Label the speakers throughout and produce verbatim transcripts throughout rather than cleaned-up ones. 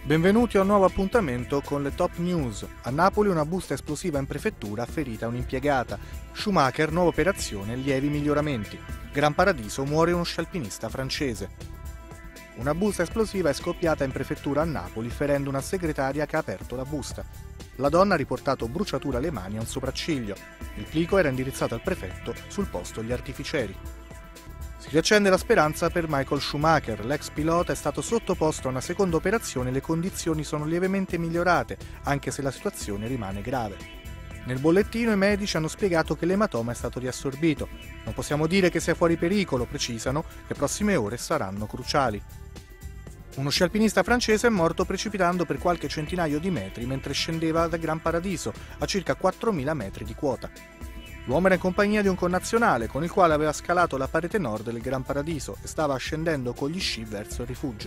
Speaker 1: Benvenuti a un nuovo appuntamento con le top news. A Napoli una busta esplosiva in prefettura ferita un'impiegata. Schumacher, nuova operazione, lievi miglioramenti. Gran Paradiso, muore uno sci alpinista francese. Una busta esplosiva è scoppiata in prefettura a Napoli ferendo una segretaria che ha aperto la busta. La donna ha riportato bruciature alle mani e un sopracciglio. Il plico era indirizzato al prefetto, sul posto gli artificieri. Si riaccende la speranza per Michael Schumacher, l'ex pilota è stato sottoposto a una seconda operazione e le condizioni sono lievemente migliorate, anche se la situazione rimane grave. Nel bollettino i medici hanno spiegato che l'ematoma è stato riassorbito. Non possiamo dire che sia fuori pericolo, precisano, le prossime ore saranno cruciali. Uno sci alpinista francese è morto precipitando per qualche centinaio di metri mentre scendeva da Gran Paradiso, a circa quattromila metri di quota. L'uomo era in compagnia di un connazionale con il quale aveva scalato la parete nord del Gran Paradiso e stava scendendo con gli sci verso il rifugio.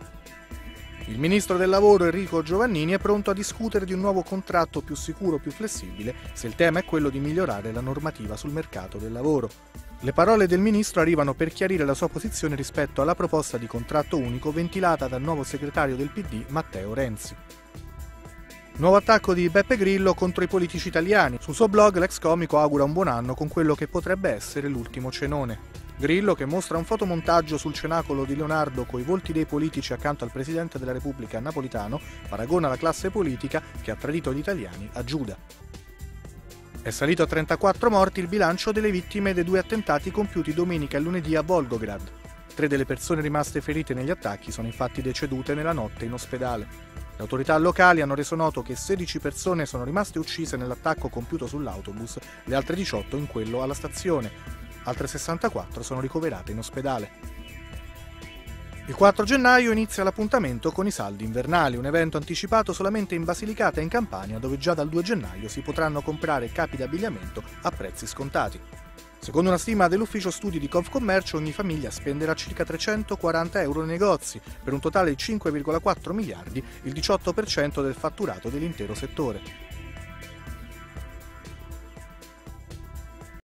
Speaker 1: Il ministro del lavoro Enrico Giovannini è pronto a discutere di un nuovo contratto più sicuro, più flessibile, se il tema è quello di migliorare la normativa sul mercato del lavoro. Le parole del ministro arrivano per chiarire la sua posizione rispetto alla proposta di contratto unico ventilata dal nuovo segretario del P D Matteo Renzi. Nuovo attacco di Beppe Grillo contro i politici italiani. Sul suo blog l'ex comico augura un buon anno con quello che potrebbe essere l'ultimo cenone. Grillo, che mostra un fotomontaggio sul cenacolo di Leonardo coi volti dei politici accanto al Presidente della Repubblica Napolitano, paragona la classe politica che ha tradito gli italiani a Giuda. È salito a trentaquattro morti il bilancio delle vittime dei due attentati compiuti domenica e lunedì a Volgograd. Tre delle persone rimaste ferite negli attacchi sono infatti decedute nella notte in ospedale. Le autorità locali hanno reso noto che sedici persone sono rimaste uccise nell'attacco compiuto sull'autobus, le altre diciotto in quello alla stazione. Altre sessantaquattro sono ricoverate in ospedale. Il quattro gennaio inizia l'appuntamento con i saldi invernali, un evento anticipato solamente in Basilicata e in Campania, dove già dal due gennaio si potranno comprare capi d'abbigliamento a prezzi scontati. Secondo una stima dell'ufficio studi di Confcommercio, ogni famiglia spenderà circa trecentoquaranta euro nei negozi, per un totale di cinque virgola quattro miliardi, il diciotto per cento del fatturato dell'intero settore.